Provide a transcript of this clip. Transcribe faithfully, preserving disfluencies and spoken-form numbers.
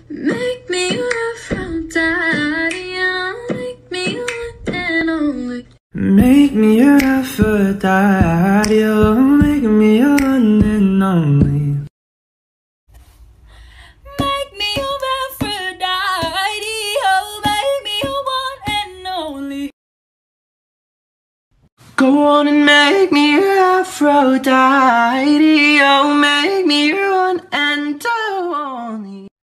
Make me your Aphrodite, oh, make me your one and only. Make me your Aphrodite, oh, make me your one and only. Make me your Aphrodite, oh, make me your one and only. Go on and make me your Aphrodite, oh, make me your one and only.